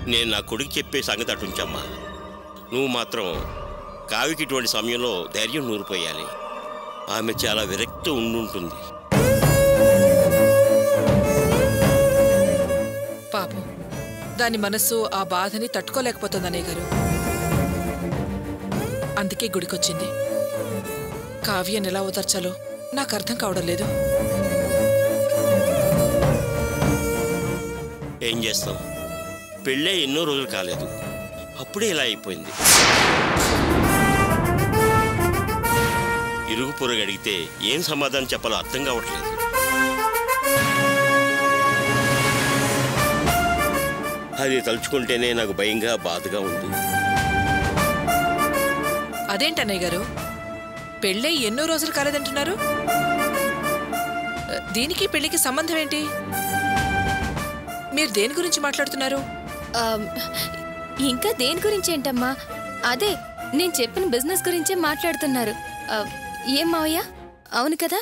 నేను నా కొడుకు చెప్పే సంగతి అటుంచమ్మా. నువ్వు మాత్రం కావికి ఇటువంటి సమయంలో ధైర్యం నూరిపోయాలి. ఆమె చాలా విరక్తి ఉండుంటుంది. పాపం దాని మనస్సు ఆ బాధని తట్టుకోలేకపోతుంది అన్నయ్య గారు. అందుకే గుడికొచ్చింది. కావ్యని ఎలా ఓదార్చాలో నాకు అర్థం కావడం లేదు. ఏం చేస్తాం, పెళ్ళే ఎన్నో రోజులు కాలేదు, అప్పుడే ఇలా అయిపోయింది. ఇరుగు పొరుగు అడిగితే ఏం సమాధానం చెప్పాలో అర్థం కావట్లేదు. అది తలుచుకుంటేనే నాకు భయంగా బాధగా ఉంది. అదేంటన్నయ్య గారు, పెళ్ళై ఎన్నో రోజులు కాలేదంటున్నారు? దీనికి పెళ్లికి సంబంధం ఏంటి? మీరు దేని గురించి మాట్లాడుతున్నారు? ఇంకా దేని గురించి ఏంటమ్మా? అదే నేను చెప్పిన బిజినెస్ గురించే మాట్లాడుతున్నారు. ఏం మావయ్య, అవును కదా?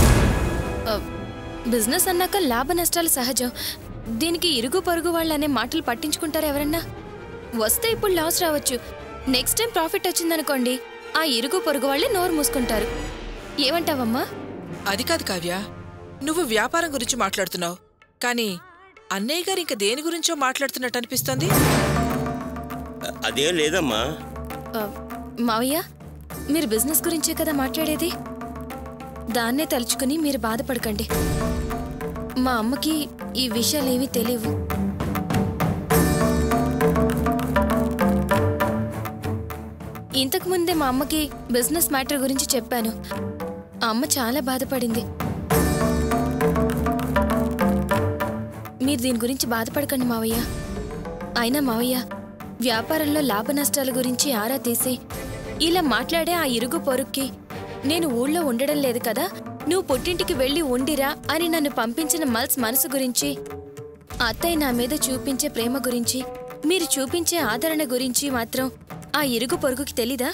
బిజినెస్ అన్నాక లాభ నష్టాలు సహజం. దీనికి ఇరుగు పొరుగు వాళ్ళు అనే మాటలు పట్టించుకుంటారు ఎవరన్నా? వస్తే ఇప్పుడు లాస్ రావచ్చు, నెక్స్ట్ టైం ప్రాఫిట్ వచ్చిందనుకోండి, ఆ ఇరుగు పొరుగు వాళ్ళే నోరు మూసుకుంటారు. ఏమంటావమ్మా? అది కాదు కావ్య, నువ్వు వ్యాపారం గురించి మాట్లాడుతున్నావు, కానీ అన్నయ్య గారు ఇంకా దేని గురించో మాట్లాడుతున్నట్టు అనిపిస్తోంది. అదేం లేదమ్మా. మావయ్య, మీరు బిజినెస్ గురించే కదా మాట్లాడేది? దాన్నే తలుచుకుని మీరు బాధపడకండి. మా అమ్మకి ఈ విషయాలేమీ తెలియవు. ఇంతకుముందే మా అమ్మకి బిజినెస్ మ్యాటర్ గురించి చెప్పాను. అమ్మ చాలా బాధపడింది. మీరు దీని గురించి బాధపడకండి మావయ్య. అయినా మావయ్య, వ్యాపారంలో లాభ నష్టాల గురించి ఆరా తీసి ఇలా మాట్లాడే ఆ ఇరుగు పొరుక్కి నేను ఊళ్ళో ఉండడం లేదు కదా, నువ్వు పుట్టింటికి వెళ్ళి ఉండిరా అని నన్ను పంపించిన మల్స్ మనసు గురించి, అత్తయ్య నా మీద చూపించే ప్రేమ గురించి, మీరు చూపించే ఆదరణ గురించి మాత్రం ఆ ఇరుగు పొరుగుకి తెలీదా?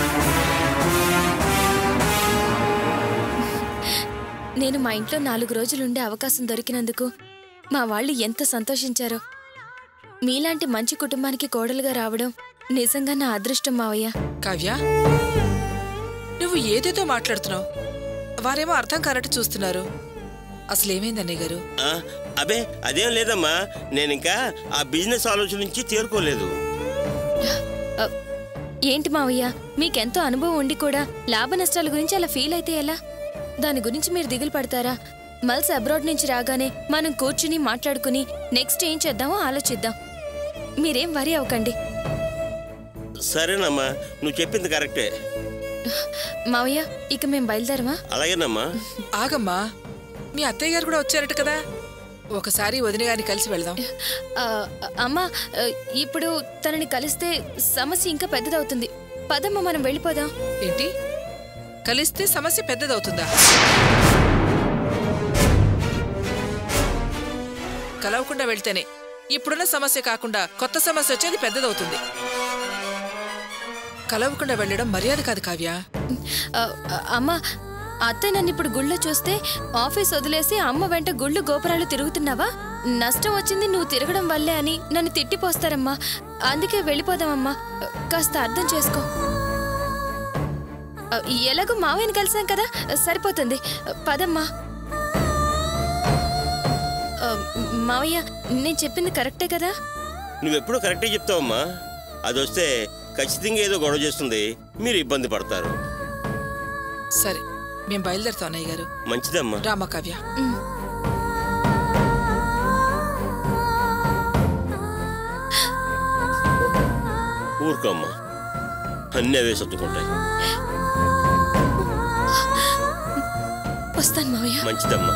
నేను మా ఇంట్లో 4 రోజులుండే అవకాశం దొరికినందుకు మా వాళ్ళు ఎంత సంతోషించారో. మీలాంటి మంచి కుటుంబానికి కోడలుగా రావడం నిజంగా నా అదృష్టం మావయ్య. కావ్య, నువ్వు ఏదేదో మాట్లాడుతున్నావు. వారేమో అర్థం కానట్టు చూస్తున్నారు. అసలేమైంది అన్నయ్య గారు? అబే అదేం లేదమ్మా, నేనింకా ఆ బిజినెస్ ఆలోచన నుంచి తేరుకోలేదు. ఏంటి మావయ్య, మీకెంతో అనుభవం ఉండి కూడా లాభ నష్టాల గురించి అలా ఫీల్ అయితే ఎలా? దాని గురించి మీరు దిగులు పడతారా? మల్స్ అబ్రాడ్ నుంచి రాగానే మనం కూర్చుని మాట్లాడుకుని నెక్స్ట్ ఏం చేద్దామో ఆలోచిద్దాం. మీరేం వరీ అవ్వకండి. సరేనమ్మా, నువ్వు చెప్పింది కరెక్టే. మావయ్య, ఇక మేం బయలుదేరమా? అలాగేనమ్మా. ఆగమ్మా, మీ అత్తయ్య గారు కూడా వచ్చారట కదా, ఒకసారి వదిన గారిని కలిసి వెళ్దాం. అమ్మా, ఇప్పుడు తనని కలిస్తే సమస్య ఇంకా పెద్దదవుతుంది. పదమ్మా, మనం వెళ్ళిపోదాం. ఏంటి, కలిస్తే సమస్య పెద్దదవుతుందా? కలవకుండా వెళ్తేనే ఇప్పుడున్న సమస్య కాకుండా కొత్త సమస్య వచ్చేది పెద్దదవుతుంది. కలవకుండా వెళ్ళడం మర్యాద కాదు కావ్య. అమ్మా, అత్తయ్య నన్ను ఇప్పుడు గుళ్ళో చూస్తే ఆఫీస్ వదిలేసి అమ్మ వెంట గుళ్ళు గోపురాలు తిరుగుతున్నావా? నష్టం వచ్చింది నువ్వు తిరగడం వల్లే అని నన్ను తిట్టిపోస్తారమ్మా. అందుకే వెళ్ళిపోదామమ్మా, కాస్త అర్థం చేసుకో. ఎలాగో మావయ్యని కలిసాం కదా, సరిపోతుంది. పదమ్మా. మావయ్య, నేను చెప్పింది కరెక్టే కదా? నువ్వెప్పుడు కరెక్టే చెప్తావమ్మా. అది వస్తే ఖచ్చితంగా ఏదో గొడవ చేస్తుంది, మీరు ఇబ్బంది పడతారు. సరే, మేము బయలుదేరుతాం అన్నయ్య గారు. మంచిదమ్మా. రామా కావ్య. ఊరుకోమ్మా, అన్నీ అవే సర్దుకుంటాయి. వస్తాను మావయ్య. మంచిదమ్మా.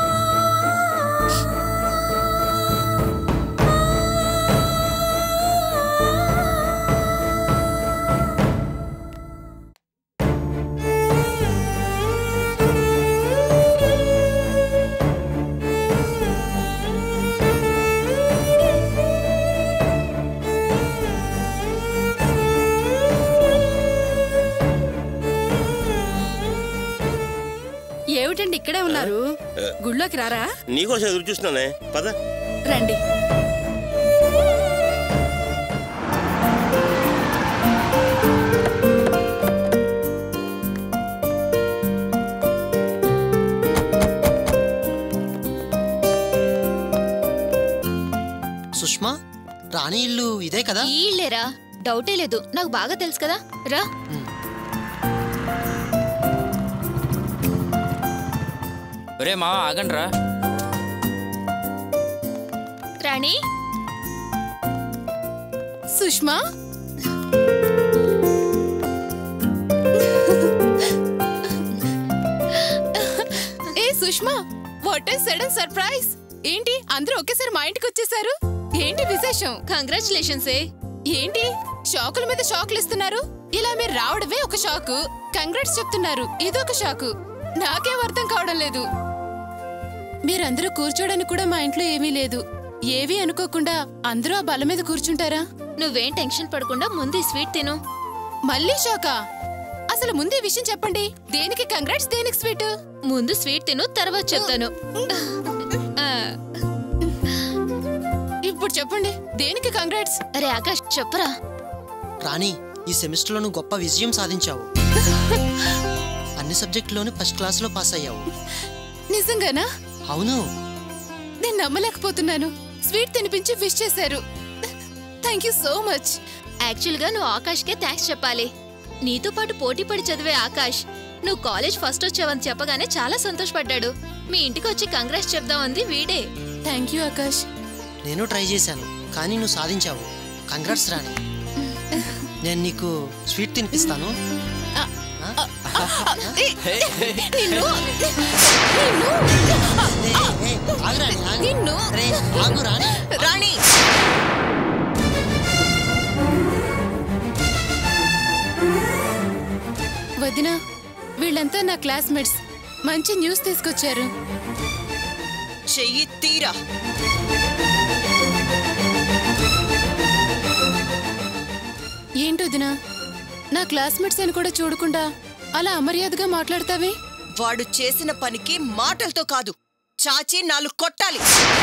ఏమిటండి ఇక్కడే ఉన్నారు? గుళ్ళోకి రారా? నీకోసం ఎదురు చూస్తున్నానే, పద రండి. సుష్మా, రాణి ఇల్లు ఇదే కదా? ఈ ఇల్లేరా, డౌటే లేదు, నాకు బాగా తెలుసు కదా. రా. ఒరే మావా ఆగండి రా. రాణి, సుష్మా, ఏ Sushma, what a sudden surprise! ఏంటి అందరూ ఒకేసారి మా ఇంటికి వచ్చేసారు? ఏంటి విశేషం? కంగ్రాచులేషన్స్. ఏంటి షాకుల మీద షాకులు ఇస్తున్నారు? ఇలా మీరు రావడమే ఒక షాకు, కంగ్రాట్స్ చెప్తున్నారు ఇదొక షాకు. నాకేం అర్థం కావడం లేదు. మీరందరూ కూర్చోడానికి కూడా మా ఇంట్లో ఏమీ లేదు. ఏవీ అనుకోకుండా అందరూ ఆ బల్ల మీద కూర్చుంటారా? నువ్వేం టెన్షన్ పడకుండా ముందు ఈ స్వీట్ తిను. మళ్ళీ షాకా? అసలు ముందే విషయం చెప్పండి. దేనికి కంగ్రాట్స్, దేనికి స్వీట్? ముందు స్వీట్ తిను, తర్వాత చెప్తాను. ఇప్పుడు చెప్పండి, దేనికి కంగ్రాట్స్? అరే ఆకాష్, చెప్పరా. రాణి, ఈ సెమిస్టర్లో నువ్వు గొప్ప విజయం సాధించావు. అన్ని సబ్జెక్టులోనూ ఫస్ట్ క్లాస్లో పాస్ అయ్యావు. నిజంగానా? అవును. నేను నమ్మలేకపోతున్నాను. స్వీట్ తినిపించి విష్ చేశారు. Thank you so much. యాక్చువల్గా నువ్వు ఆకాష్కే థ్యాంక్స్ చెప్పాలి. నీతో పాటు పోటీ పడి చదివే ఆకాష్ నువ్వు కాలేజ్ ఫస్ట్ వచ్చావని చెప్పగానే చాలా సంతోషపడ్డాడు. మీ ఇంటికి వచ్చి కంగ్రాట్స్ చెప్దామంది వీడే. Thank you Akash. నేను ట్రై చేశాను, కానీ నువ్వు సాధించావు. కంగ్రాట్స్ రాణి. నేను నీకు స్వీట్ తినిపిస్తాను. రాణి, వదినా, వీళ్ళంతా నా క్లాస్మేట్స్. మంచి న్యూస్ తీసుకొచ్చారు. చెయ్యి తీరా. ఏంటి వదినా, నా క్లాస్మేట్స్ అని కూడా చూడకుండా అలా అమర్యాదగా మాట్లాడతావే? వాడు చేసిన పనికి మాటలతో కాదు, చాచి 4 కొట్టాలి.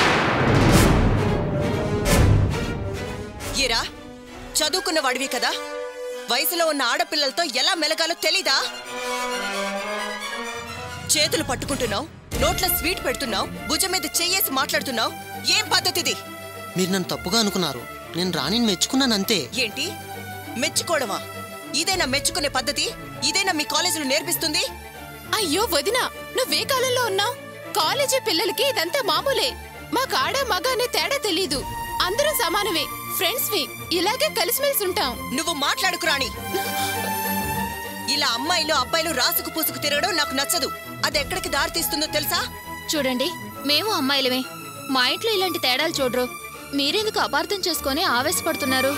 ఏరా, చదువుకున్న వాడివి కదా, వయసులో ఉన్న ఆడపిల్లలతో ఎలా మెలగాలో తెలీదా? చేతులు పట్టుకుంటున్నావు, నోట్ల స్వీట్ పెడుతున్నావు, భుజం మీద చెయ్యేసి మాట్లాడుతున్నావు. ఏం పద్ధతిది? మీరు నన్ను తప్పుగా అనుకున్నారు. నేను రాణిని మెచ్చుకున్నానంతే. ఏంటి మెచ్చుకోవడమా? ఇదేనా మెచ్చుకునే పద్ధతి? ఇదేనా మీ కాలేజీలో నేర్పిస్తుంది? అయ్యో వదినా, నువ్వే కాలంలో ఉన్నావు? కాలేజీ పిల్లలకి ఇదంతా మామూలే. మాకు ఆడ మగ అనే తేడా తెలీదు. అందరూ సమానమే, ఫ్రెండ్స్ వి. ఇలాగే కలిసిమెలిసి ఉంటాం. నువ్వు మాట్లాడుకు రాణి. ఇలా అమ్మాయిలు అబ్బాయిలు రాసుకు పూసుకు తిరగడం నాకు నచ్చదు. అది ఎక్కడికి దారి తీస్తుందో తెలుసా? చూడండి, మేము అమ్మాయిలమే. మా ఇంట్లో ఇలాంటి తేడాలు చూడరు. మీరెందుకు అపార్థం చేసుకొని ఆవేశపడుతున్నారు?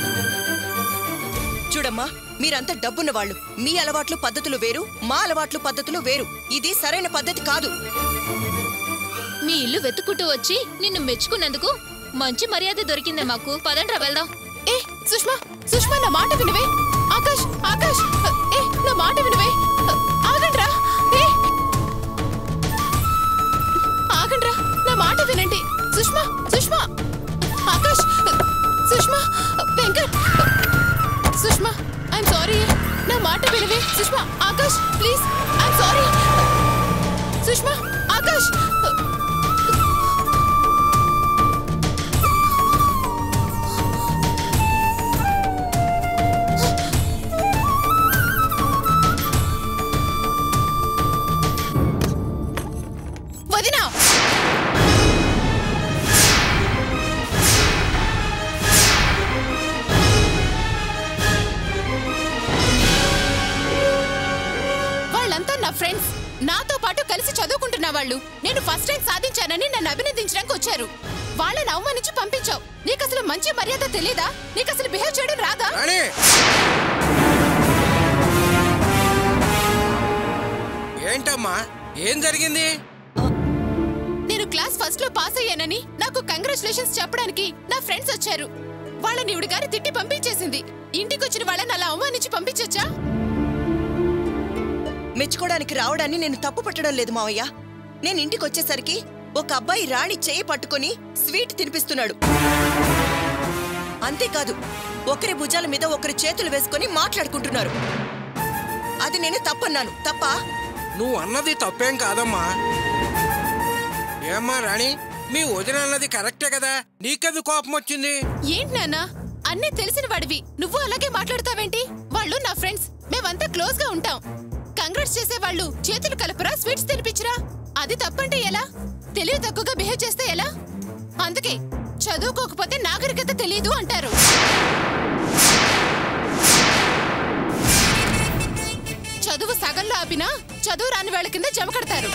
చూడమ్మా, మీరంతా డబ్బున్న వాళ్ళు. మీ అలవాట్లు పద్ధతులు వేరు, మా అలవాట్లు పద్ధతులు వేరు. ఇది సరైన పద్ధతి కాదు. మీ ఇల్లు వెతుక్కుంటూ వచ్చి నిన్ను మెచ్చుకున్నందుకు మంచి మర్యాద దొరికిందే మాకు. పదండ్రా వెళ్దాం. ఏ సుష్మా, సుష్మా, నా మాట వినవే. ఆకాష్, ఆకాష్, ఏ నా మాట వినవే. ఆగండ్రా, ఏ ఆగండ్రా, నా మాట వినండి. Sushma, Sushma, Akash, Sushma, Venkat, Sushma, I'm sorry. నా మాట వినవే. Sushma, Akash, please, I'm sorry. Sushma, Akash. వదినా, వాళ్ళంతా నా ఫ్రెండ్స్. నాతో పాటు కలిసి చదువుకుంటున్న వాళ్ళు. నేను ఫస్ట్ ర్యాంక్ సాధించానని నన్ను అభినందించడానికి వచ్చారు. వాళ్ళని అవమానించి పంపించావు. నీకు అసలు మంచి మర్యాద తెలీదా? నీకు అసలు బిహేవ్ చేయడం రాదా? ఏంటమ్మా, ఏం జరిగింది? నేను క్లాస్ ఫస్ట్ లో పాస్ అయ్యానని నాకు కంగ్రాచులేషన్స్ చెప్పడానికి నా ఫ్రెండ్స్ వచ్చారు. వాళ్ళని ఇవిడి గారి తిట్టి పంపించేసింది. ఇంటికొచ్చిన వాళ్ళని అలా అవమానించి పంపించొచ్చా? మెచ్చుకోవడానికి రావడాన్ని నేను తప్పు పట్టడం లేదు మావయ్య. నేను ఇంటికి వచ్చేసరికి ఒక అబ్బాయి రాణి చేయి పట్టుకొని స్వీట్ తినిపిస్తున్నాడు. అంతేకాదు, ఒకరి భుజాల మీద ఒకరి చేతులు వేసుకొని మాట్లాడుకుంటున్నారు. అది నేను తప్పన్నాను. తప్పా? నువ్వు అన్నది తప్పేం కాదమ్మా. ఏమ్మా రాణి, మీ వదిన అన్నది కరెక్టే కదా, నీకెందుకు కోపం వచ్చింది? ఏంటి నాన్న, అన్నీ తెలిసిన వాడివి, నువ్వు అలాగే మాట్లాడతావేంటి? వాళ్ళు నా ఫ్రెండ్స్, మేమంతా క్లోజ్ గా ఉంటాం. కంగ్రాట్స్ చేసే వాళ్ళు చేతులు కలపరా, స్వీట్స్ తినిపించరా? అది తప్పంటే ఎలా? తెలివి తక్కువగా బిహేవ్ చేస్తే ఎలా? అందుకే చదువుకోకపోతే నాగరికత తెలియదు అంటారు. చదువు సగంలో ఆపినా చదువు రాని వాళ్ళ కింద జమ కడతారు.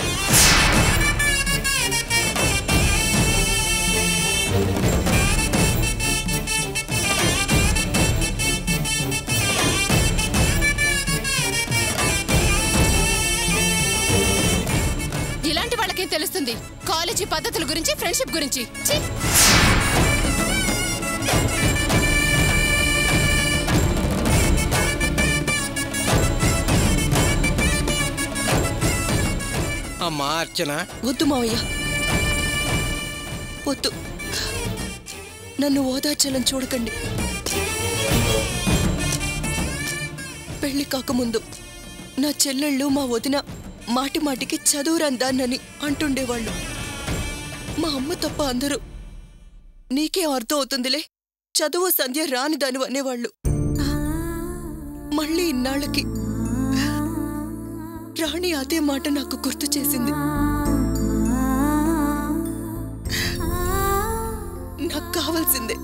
ఇలాంటి వాళ్ళకేం తెలుస్తుంది కాలేజీ పద్ధతుల గురించి, ఫ్రెండ్షిప్ గురించి? అమ్మా అర్చన, వద్దు మావయ్య, వద్దు. నన్ను ఓదార్చాలని చూడకండి. పెళ్లి కాకముందు నా చెల్లెళ్ళు, మా వదిన మాటి మాటికి చదువురందాన్నని అంటుండేవాళ్ళు. మా అమ్మ తప్ప అందరూ నీకే అర్థం అవుతుందిలే, చదువు సంధ్య రాని దాని అనేవాళ్ళు. మళ్ళీ ఇన్నాళ్ళకి రాణి అదే మాట నాకు గుర్తు చేసింది. నాకు కావాల్సిందే,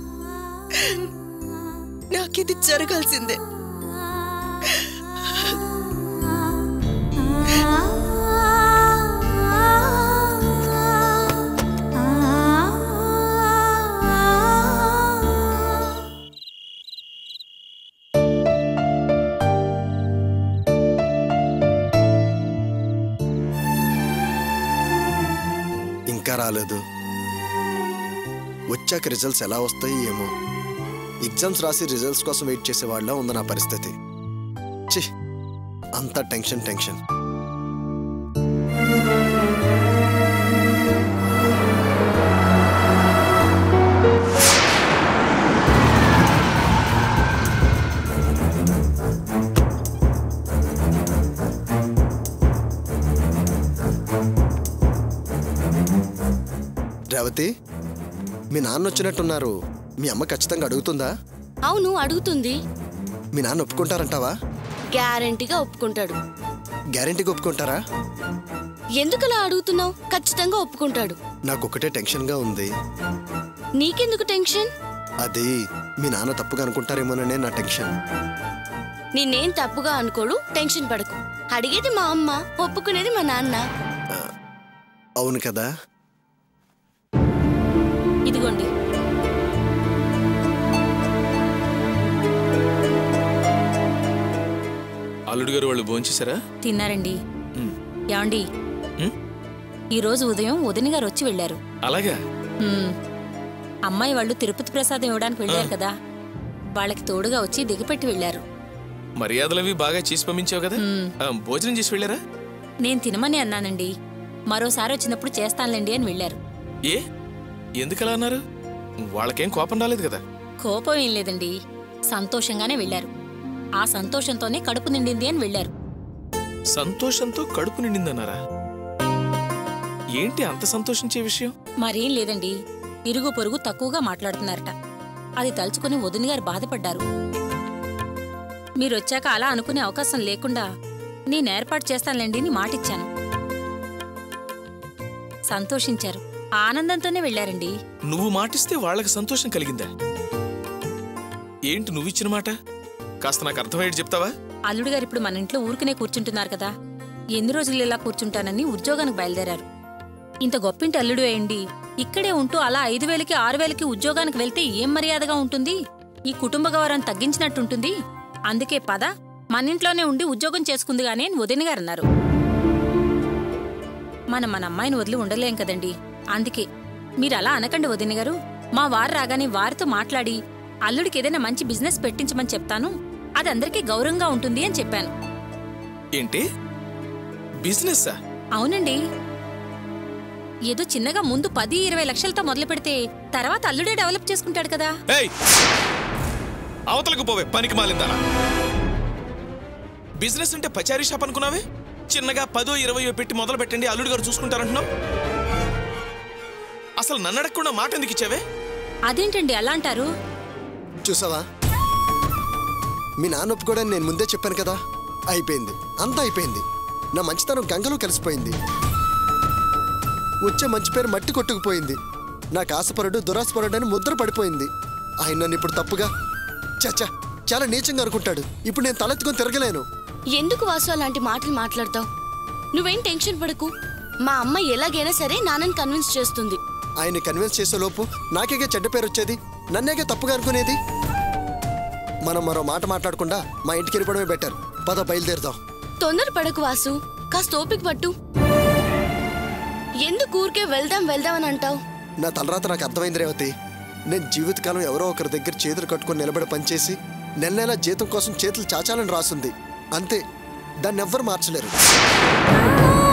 నాకిది జరగాల్సిందే. ఇంకా రాలేదు. వచ్చాక రిజల్ట్స్ ఎలా వస్తాయి ఏమో. ఎగ్జామ్స్ రాసి రిజల్ట్స్ కోసం వెయిట్ చేసే వాళ్ళ ఉంది నా పరిస్థితి. ఛీ, అంతా టెన్షన్ టెన్షన్. రేవతి, మీ నాన్న వచ్చినట్టున్నారు. మీ అమ్మ ఖచ్చితంగా అడుగుతుందా? అవును, అడుగుతుంది. మీ నాన్న ఒప్పుకుంటారంటావా? గ్యారంటీగా ఒప్పుకుంటాడు. గ్యారంటీగా ఒప్పుకుంటారా? ఎందుకలా అడుగుతున్నావు? ఖచ్చితంగా ఒప్పుకుంటాడు. నాకొకటే టెన్షన్గా ఉంది. నీకెందుకు టెన్షన్? అది మీ నాన్న తప్పుగా అనుకుంటారేమోననే నా టెన్షన్. నిన్నేం తప్పుగా అనుకోడు, టెన్షన్ పడకు. అడిగేది మా అమ్మ, ఒప్పుకునేది మా నాన్న. అవును కదా. ఇదిగోండి. అల్లుడు గారు వాళ్ళు భోంచేశారా? తిన్నారండి. ఏమండి, ఈరోజు ఉదయం వదిన గారు వచ్చి వెళ్ళారు. అలాగా? అమ్మాయి వాళ్ళు తిరుపతి ప్రసాదం ఇవ్వడానికి వెళ్ళారు కదా, వాళ్ళకి తోడుగా వచ్చి దిగపెట్టి వెళ్ళారు. మర్యాదలవి బాగా చేసి పంపించావు కదా. భోజనం చేసి వెళ్ళారా? నేను తినమని అన్నానండి. మరోసారి వచ్చినప్పుడు చేస్తానులేండి అని వెళ్ళారు. ఏ, ఎందుకలా అన్నారు? వాళ్ళకేం కోపం రాలేదు కదా? కోపం ఏం లేదండి, సంతోషంగానే వెళ్ళారు. ఆ సంతోషంతోనే కడుపు నిండింది అని వెళ్ళారు. సంతోషంతో కడుపు నిండిందన్నారా? ఏంటి అంత సంతోషించే విషయం? మరేం లేదండి, ఇరుగు పొరుగు తక్కువగా మాట్లాడుతున్నారట. అది తలుచుకుని వదిన గారు బాధపడ్డారు. మీరొచ్చాక అలా అనుకునే అవకాశం లేకుండా నేను ఏర్పాటు చేస్తానులేండి అని మాటిచ్చాను. సంతోషించారు, ఆనందంతోనే వెళ్ళారండి. నువ్వు మాటిస్తే వాళ్ళకి సంతోషం కలిగిందా? ఏంటి నువ్విచ్చిన మాట? కాస్త నాకు అర్థమయ్యేది చెప్తావా? అల్లుడు గారు ఇప్పుడు మన ఇంట్లో ఊరికనే కూర్చుంటున్నారు కదా, ఎన్ని రోజులు ఇలా కూర్చుంటానని ఉద్యోగానికి బయలుదేరారు. ఇంత గొప్పింటి అల్లుడు అయ్యండి ఇక్కడే ఉంటూ అలా 5,000కి 6,000కి ఉద్యోగానికి వెళ్తే ఏం మర్యాదగా ఉంటుంది? ఈ కుటుంబ గౌరవం తగ్గించినట్టుంటుంది. అందుకే పద, మన ఇంట్లోనే ఉండి ఉద్యోగం చేసుకుంది గానీ అని వదిన గారు అన్నారు. మన అమ్మాయిని వదిలి ఉండలేం కదండి. అందుకే మీరు అలా అనకండి వదిన గారు. మా వారు రాగానే వారితో మాట్లాడి అల్లుడికి ఏదైనా మంచి బిజినెస్ పెట్టించమని చెప్తాను, అది అందరికీ గౌరవంగా ఉంటుంది అని చెప్పాను. ఏంటి బిజినెస్? అవునండి. ఏదో చిన్నగా ముందు 10-20 లక్షలతో మొదలు పెడితే తర్వాత అల్లుడే డెవలప్ చేసుకుంటాడు కదా. అవతలకు పోవే పనికి మాలిందానా. బిజినెస్ అంటే పచారీ షాప్ అనుకున్నావే? చిన్నగా 10-20 పెట్టి మొదలు పెట్టండి, అల్లుడు గారు చూసుకుంటారంటున్నావు. అసలు నన్ను అడగకుండా మాట ఎందుకు ఇచ్చావే? అదేంటండి అలా అంటారు? చూసావా, మీ నాన్న ఒప్పుకోవడానికి నేను ముందే చెప్పాను కదా. అయిపోయింది, అంతా అయిపోయింది. నా మంచితనం గంగలో కలిసిపోయింది. వచ్చే మంచి పేరు మట్టి కొట్టుకుపోయింది. నాకు ఆశపరుడు దురాశపరుడు అని ముద్ర పడిపోయింది. ఆయన నన్ను ఇప్పుడు తప్పుగా చచ్చా చాలా నీచంగా అనుకుంటాడు. ఇప్పుడు నేను తలెత్తుకొని తిరగలేను. ఎందుకు వాసు అలాంటి మాటలు మాట్లాడతావు? నువ్వేం టెన్షన్ పడకు. మా అమ్మ ఎలాగైనా సరే నాన్నని కన్విన్స్ చేస్తుంది. ఆయన్ని కన్విన్స్ చేసే లోపు నాకేగా చెడ్డ పేరు వచ్చేది, నన్నేగా తప్పుగా అనుకునేది. మనం మరో మాట మాట్లాడకుండా మా ఇంటికి వెళ్ళిపోవడమే బెటర్. పద బయలుదేరుదాం. తొందర పడకు వాసు, కాస్త ఓపిక పట్టు. ఎందుకు ఊరికే వెళ్దాం వెళ్దాం అని అంటావు? నా తలరాత నాకు అర్థమైంది రేవతి. నేను జీవితకాలం ఎవరో ఒకరి దగ్గర చేతులు కట్టుకొని నిలబడి పనిచేసి నెల నెల జీతం కోసం చేతులు చాచాలని రాసుంది. అంతే, దాన్ని ఎవ్వరు మార్చలేరు.